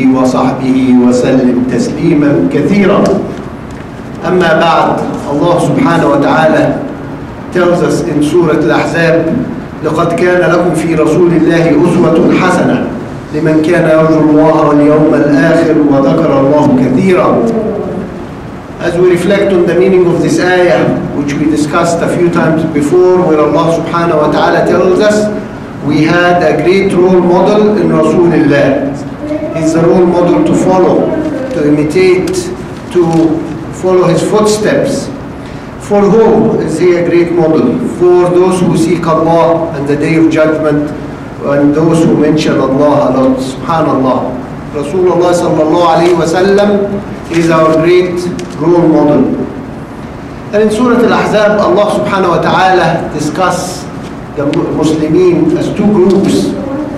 آله وصحبه وسلم تسليما كثيرا. أما بعد, Allah subhanahu wa ta'ala tells us in Surah Al-Ahzab, لقد كان لكم في رسول الله أسوة حسنة لمن كان يرجو الله واليوم الآخر وذكر الله كثيرا. As we reflect on the meaning of this ayah, which we discussed a few times before, where Allah subhanahu wa ta'ala tells us we had a great role model in Rasulullah. He's a role model to follow, to imitate, to follow his footsteps. For whom is he a great model? For those who seek Allah and the Day of Judgment, and those who mention Allah a lot. Subhanallah. Rasulullah sallallahu alayhi wa sallam is our great role model. And in Surah Al-Ahzab, Allah subhanahu wa ta'ala discuss the Muslimin as two groups.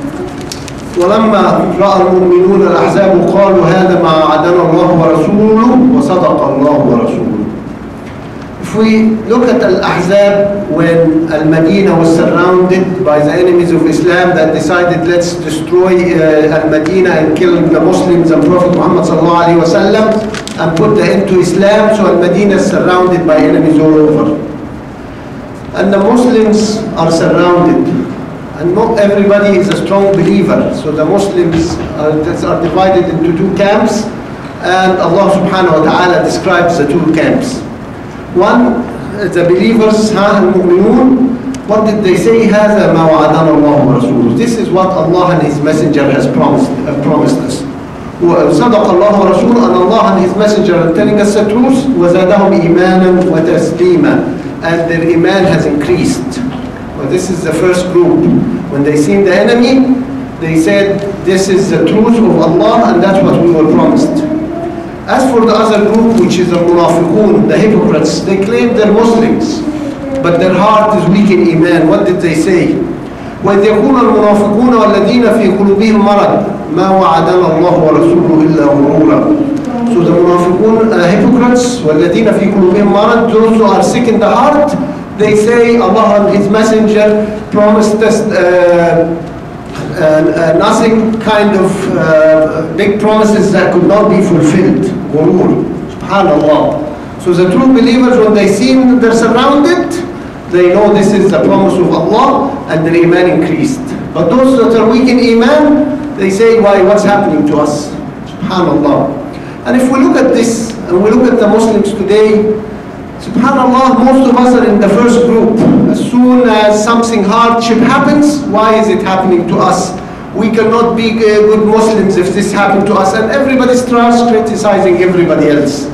وَلَمَّا رَأَى الْمُؤْمِنُونَ الْأَحْزَابُ قَالُوا هَذَا مَا وَعَدَنَا اللَّهُ وَرَسُولُهُ وَصَدَقَ اللَّهُ وَرَسُولُهُ. If we look at Al-Ahzab, when Al-Madinah was surrounded by the enemies of Islam that decided, let's destroy Al-Madinah and kill the Muslims and Prophet Muhammad sallallahu alayhi wa sallam and put the end to Islam, so Al-Madinah is surrounded by enemies all over. And the Muslims are surrounded, and not everybody is a strong believer. So the Muslims are divided into two camps, and Allah subhanahu wa ta'ala describes the two camps. One, the believers, al-mu'minun, what did they say? هَذَا مَا وَعَدَنَا اللَّهُ وَرَسُولُهُ. This is what Allah and His Messenger has promised us. وَصَدَقَ اللَّهُ وَرَسُولُهُ, and Allah and His Messenger are telling us the truth. وَزَادَهُمْ إِيمَانًا وَتَسْلِيمًا, and their iman has increased. Well, this is the first group. When they seen the enemy, they said, this is the truth of Allah and that's what we were promised. As for the other group, which is the munafiqun, the hypocrites, they claim they're Muslims, but their heart is weak in iman. What did they say? وَإِذْ يَقُولُ الْمُنَافِقُونَ وَالَّذِينَ فِي قُلُوبِهِمْ مَرَضٌ مَا وَعَدَنَا اللَّهُ وَرَسُولُهُ إِلَّا غُرُورًا. So the munafiqun, hypocrites, وَالَّذِينَ فِي قُلُوبِهِمْ مَرَضٌ, those who are sick in the heart, they say Allah and His Messenger promised us nothing kind of big promises that could not be fulfilled. Ghurur. Subhanallah. So the true believers, when they see they're surrounded, they know this is the promise of Allah and their iman increased. But those that are weak in iman, they say, why, what's happening to us? Subhanallah. And if we look at this, and we look at the Muslims today, subhanallah, most of us are in the first group. As soon as something hardship happens, why is it happening to us? We cannot be good Muslims if this happened to us. And everybody starts criticizing everybody else.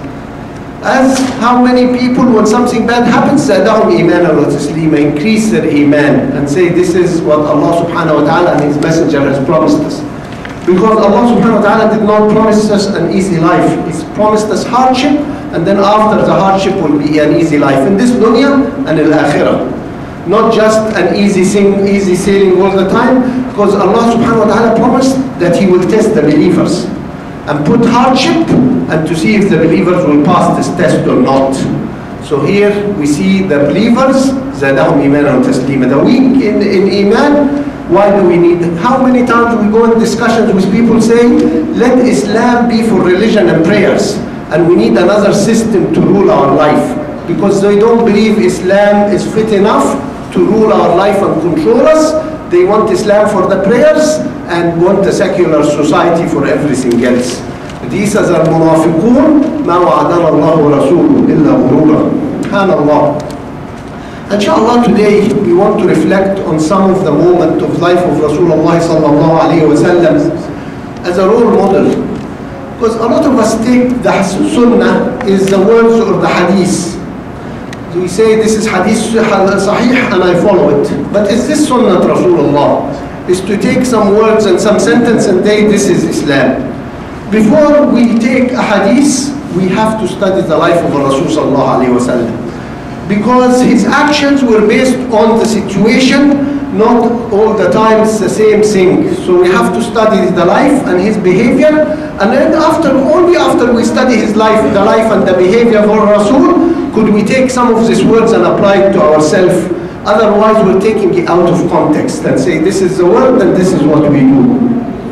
As how many people, when something bad happens, زَادَهُمْ إِيمَانًا وَتَسْلِيمًا, increase their iman and say this is what Allah subhanahu wa ta'ala and His Messenger has promised us. Because Allah subhanahu wa ta'ala did not promise us an easy life. He's promised us hardship, and then after the hardship will be an easy life in this dunya and in al-akhirah. Not just an easy sailing all the time, because Allah subhanahu wa ta'ala promised that He will test the believers and put hardship and to see if the believers will pass this test or not. So here we see the believers, زَادَهُمْ إِيمَانًا وَتَسْلِيمًا. The weak in iman, why do we need them? How many times we go in discussions with people saying, let Islam be for religion and prayers, and we need another system to rule our life, because they don't believe Islam is fit enough to rule our life and control us. They want Islam for the prayers and want a secular society for everything else. These are the munafiqun, ما وعدنا الله ورسوله إلا غرورا. SubhanAllah. Inshallah, today we want to reflect on some of the moment of life of Rasulullah sallallahu alayhi wa sallam as a role model. Because a lot of us take the sunnah is the words or the hadith. So we say this is hadith sahih and I follow it. But is this sunnah Rasulullah? Is to take some words and some sentence and say this is Islam. Before we take a hadith, we have to study the life of Rasul sallallahu alayhi wa sallam. Because his actions were based on the situation, not all the time it's the same thing. So we have to study the life and his behavior, and then only after we study his life, the life and the behavior of Rasul, could we take some of these words and apply it to ourselves. Otherwise we're taking it out of context and say this is the word and this is what we do.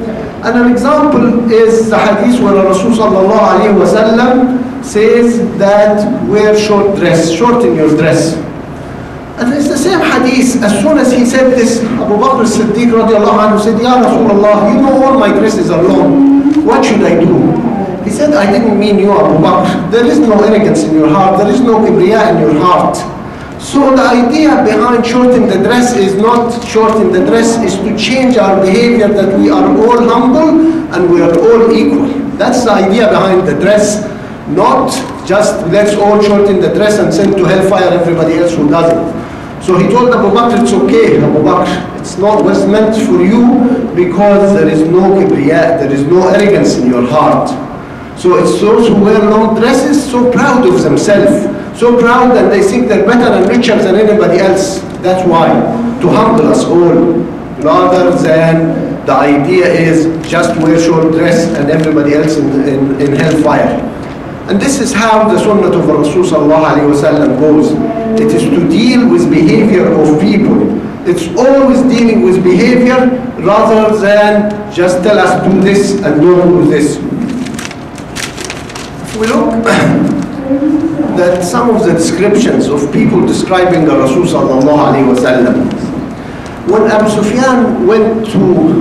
And an example is the hadith where Rasul sallallahu alayhi wa sallam says that wear short dress, shorten your dress. And it's the same hadith. As soon as he said this, Abu Bakr as-Siddiq radiallahu anhu said, Ya Rasulullah, you know all my dresses are long. What should I do? He said, I didn't mean you, Abu Bakr. There is no arrogance in your heart. There is no kibriya in your heart. So the idea behind shorten the dress is not shorten the dress, is to change our behavior, that we are all humble and we are all equal. That's the idea behind the dress, not just let's all shorten the dress and send to hellfire everybody else who doesn't. So he told Abu Bakr, it's okay, Abu Bakr, it's not what's meant for you because there is no kibriya, there is no arrogance in your heart. So it's those who wear long dresses, so proud of themselves, so proud that they think they're better and richer than anybody else. That's why, to humble us all, rather than the idea is just wear short dress and everybody else in hellfire. And this is how the sunnah of Rasul sallallahu alayhi wa sallam goes. It is to deal with behavior of people. It's always dealing with behavior rather than just tell us do this and don't do this. If we look that some of the descriptions of people describing the Rasul sallallahu alayhi wa sallam, when Abu Sufyan went to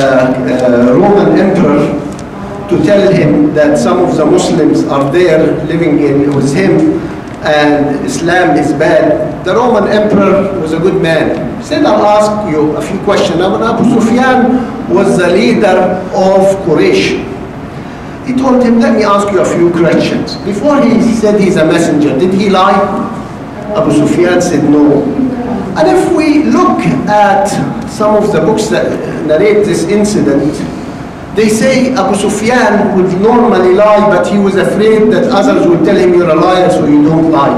the Roman emperor to tell him that some of the Muslims are there living with him and Islam is bad, the Roman emperor was a good man. He said, I'll ask you a few questions. Now, Abu Sufyan was the leader of Quraysh. He told him, let me ask you a few questions. Before he said he's a messenger, did he lie? Abu Sufyan said no. And if we look at some of the books that narrate this incident, they say Abu Sufyan would normally lie, but he was afraid that others would tell him you're a liar, so you don't lie.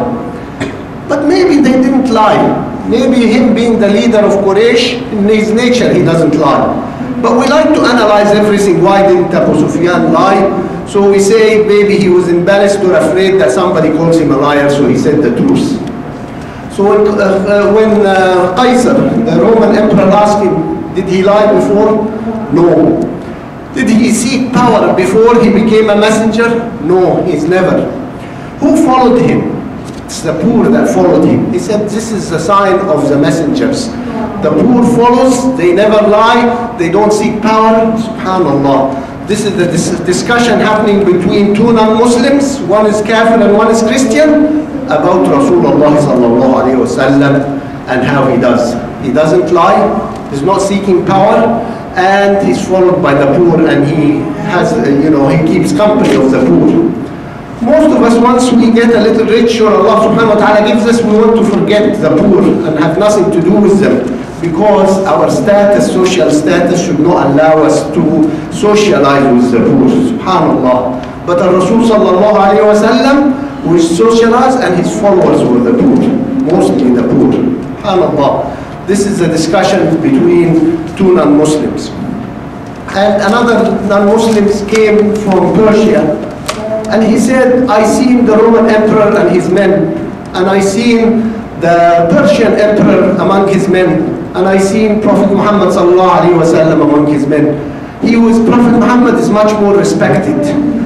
But maybe they didn't lie. Maybe him being the leader of Quraysh, in his nature, he doesn't lie. But we like to analyze everything. Why didn't Abu Sufyan lie? So we say maybe he was embarrassed or afraid that somebody calls him a liar, so he said the truth. So when Qaisar, the Roman emperor, asked him, did he lie before? No. Did he seek power before he became a messenger? No, he's never. Who followed him? It's the poor that followed him. He said, this is the sign of the messengers. The poor follows, they never lie, they don't seek power. SubhanAllah. This is the discussion happening between two non-Muslims, one is Kafir and one is Christian, about Rasulullah sallallahu alayhi wa sallam and how he does. He doesn't lie, he's not seeking power, and he's followed by the poor, and he has, he keeps company of the poor. Most of us, once we get a little rich or Allah subhanahu wa ta'ala gives us, we want to forget the poor and have nothing to do with them, because our status, social status, should not allow us to socialize with the poor. SubhanAllah. But the Rasul sallallahu alayhi wa sallam was socialized, and his followers were the poor, mostly the poor. SubhanAllah. This is a discussion between two non-Muslims. And another non-Muslims came from Persia, and he said, I seen the Roman emperor and his men, and I seen the Persian emperor among his men, and I seen Prophet Muhammad sallallahu alaihi wasallam among his men. Prophet Muhammad is much more respected,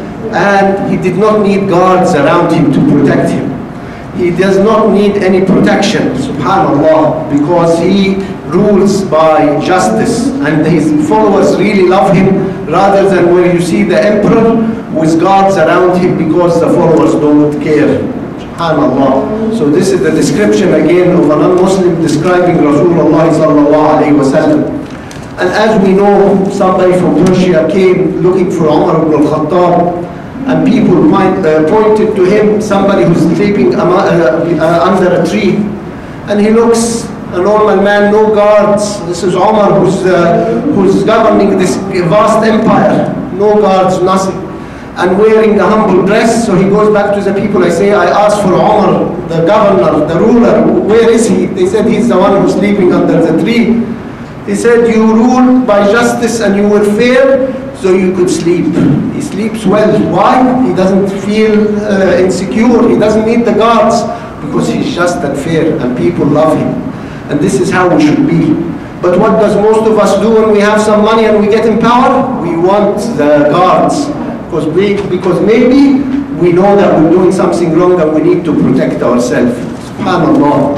and he did not need guards around him to protect him. He does not need any protection, subhanAllah, because he rules by justice, and his followers really love him, rather than where you see the emperor with guards around him because the followers don't care. SubhanAllah. So this is the description again of a non-Muslim describing Rasulullah sallallahu alayhi wa sallam. And as we know, somebody from Persia came looking for Umar ibn al-Khattab, and people pointed to him, somebody who's sleeping under a tree, and he looks a normal man, no guards. This is Umar who's governing this vast empire, no guards, nothing, and wearing a humble dress. So he goes back to the people. I say, I asked for Umar, the governor, the ruler, where is he? They said he's the one who's sleeping under the tree. He said, you ruled by justice and you were fair, so you could sleep. He sleeps well. Why? He doesn't feel insecure. He doesn't need the guards, because he's just and fair, and people love him. And this is how we should be. But what does most of us do when we have some money and we get in power? We want the guards. Because maybe we know that we're doing something wrong and we need to protect ourselves. SubhanAllah.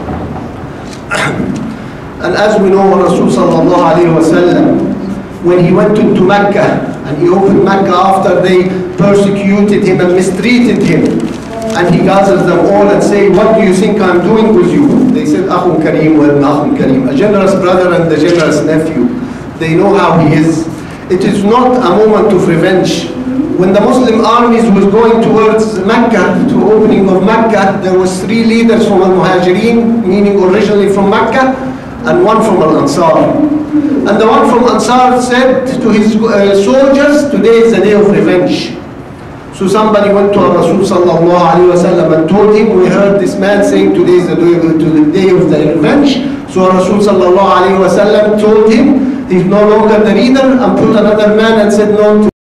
And as we know, Rasul sallallahu alayhi wa sallam, when he went into Mecca, and he opened Mecca after they persecuted him and mistreated him, and he gathers them all and say, what do you think I'm doing with you? They said, Akhun Kareem wa ibn Akhun Kareem, a generous brother and a generous nephew. They know how he is. It is not a moment of revenge. When the Muslim armies was going towards Mecca, to opening of Mecca, there was 3 leaders from Al-Muhajirin, meaning originally from Mecca, and 1 from Al-Ansar. And the one from Ansar said to his soldiers, today is the day of revenge. So somebody went to Rasul sallallahu alayhi wa sallam and told him, we heard this man saying today is the day of the revenge. So Rasul sallallahu alayhi wa sallam told him, he's no longer the leader, and put another man and said, no,